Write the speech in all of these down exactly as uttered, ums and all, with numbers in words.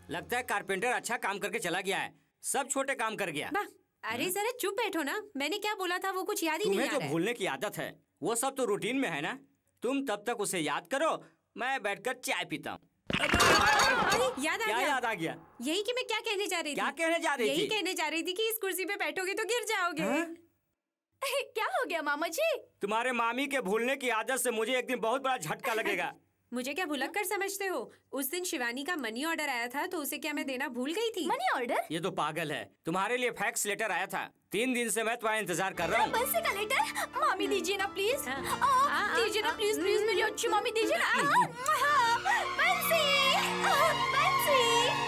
लगता है कारपेंटर अच्छा काम करके चला गया है, सब छोटे काम कर गया। अरे जरा चुप बैठो ना, मैंने क्या बोला था वो कुछ याद ही नहीं आ रहा है। तुम्हें जो भूलने की आदत है वो सब तो रूटीन में है ना। तुम तब तक उसे याद करो, मैं बैठकर चाय पीता हूँ। याद आ क्या गया? याद आ गया? यही कि मैं क्या कहने जा रही थी। क्या कहने जा रही यही थी? कहने जा रही थी कि इस कुर्सी पे बैठोगे तो गिर जाओगे। हाँ? क्या हो गया मामा जी? तुम्हारे मामी के भूलने की आदत से मुझे एक दिन बहुत बड़ा झटका लगेगा। मुझे क्या भुलक्कड़ समझते हो? उस दिन शिवानी का मनी ऑर्डर आया था तो उसे क्या मैं देना भूल गई थी? Money order? ये तो पागल है। तुम्हारे लिए फैक्स लेटर आया था, तीन दिन से मैं तुम्हारा इंतजार कर रहा हूँ। बंसी का लेटर? मामी दीजिए ना प्लीज। दीजिए ना प्लीज प्लीज मेरी अच्छी मामी दीजिए ना। बंसी, बंसी।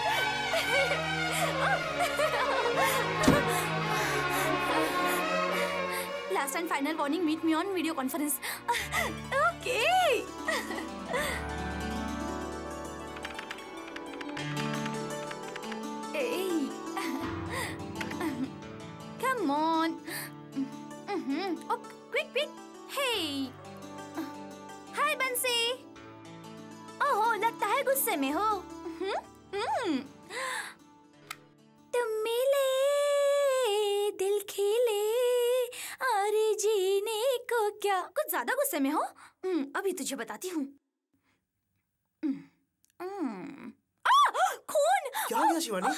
Last and final warning, meet me on video conference. Okay. Hey. Come on. Mm-hmm. Oh, quick, quick. Hey. Hi, Bansi. ओह, लगता है गुस्से में हो। हम्म। तुम मिले, दिल खिले, और जीने को क्या। कुछ ज्यादा गुस्से में हो? हम्म, अभी तुझे बताती हूँ। खून! क्या हो गया शिवानी?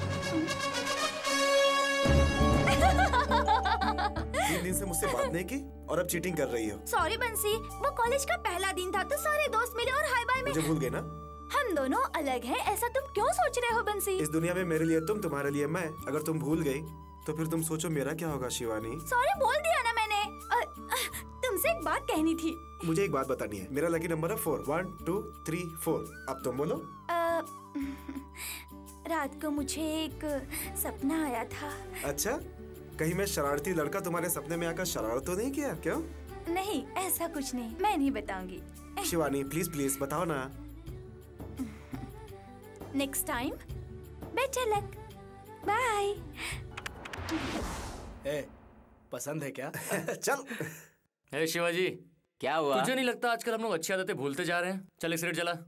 तीन दिन से मुझसे बात नहीं की और अब चीटिंग कर रही हो। सॉरी बंसी, वो कॉलेज का पहला दिन था तो सारे दोस्त मिले और हाय बाय में। मुझे भूल गए ना? हम दोनों अलग हैं, ऐसा तुम क्यों सोच रहे हो बंसी? इस दुनिया में मेरे लिए तुम, तुम्हारे लिए मैं। अगर तुम भूल गई तो फिर तुम सोचो मेरा क्या होगा शिवानी। सॉरी बोल दिया ना मैंने। अ, तुमसे एक बात कहनी थी। मुझे एक बात बतानी है। मेरा लकी नंबर है four. One two three four. अब तुम बोलो। आ, रात को मुझे एक सपना आया था। अच्छा, कहीं मैं शरारती लड़का तुम्हारे सपने में आकर शरारत तो नहीं किया? क्यों? नहीं, ऐसा कुछ नहीं, मैं नहीं बताऊंगी। शिवानी प्लीज प्लीज बताओ ना। Next time better luck. Bye. ए, पसंद है क्या? चल। हे शिवाजी, क्या हुआ? तुझे नहीं लगता आजकल हम लोग अच्छी आदतें भूलते जा रहे हैं? चल एक सिगरेट जला।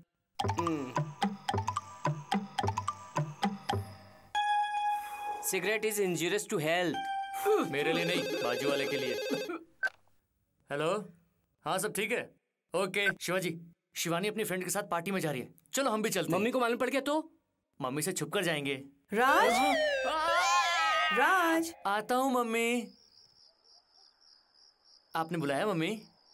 Cigarette is injurious to health. मेरे लिए नहीं, बाजू वाले के लिए। हेलो, हाँ सब ठीक है? ओके शिवाजी, शिवानी अपनी फ्रेंड के साथ पार्टी में जा रही है, चलो हम भी चलते हैं। मम्मी को मालूम पड़ गया तो? मम्मी से छुप कर जाएंगे। राज, राज। आता हूँ मम्मी। आपने बुलाया मम्मी?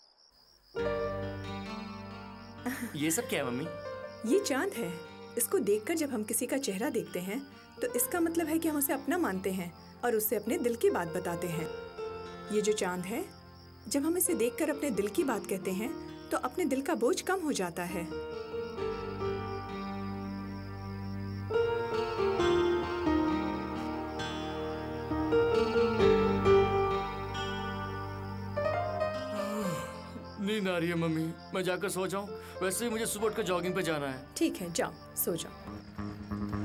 ये सब क्या है मम्मी? ये चांद है। इसको देखकर जब हम किसी का चेहरा देखते हैं तो इसका मतलब है कि हम उसे अपना मानते हैं और उससे अपने दिल की बात बताते हैं। ये जो चांद है, जब हम इसे देखकर अपने दिल की बात कहते हैं तो अपने दिल का बोझ कम हो जाता है। नींद आ रही है मम्मी, मैं जाकर सो जाऊं? वैसे ही मुझे सुबह उठकर जॉगिंग पे जाना है। ठीक है, जाओ सो जाओ।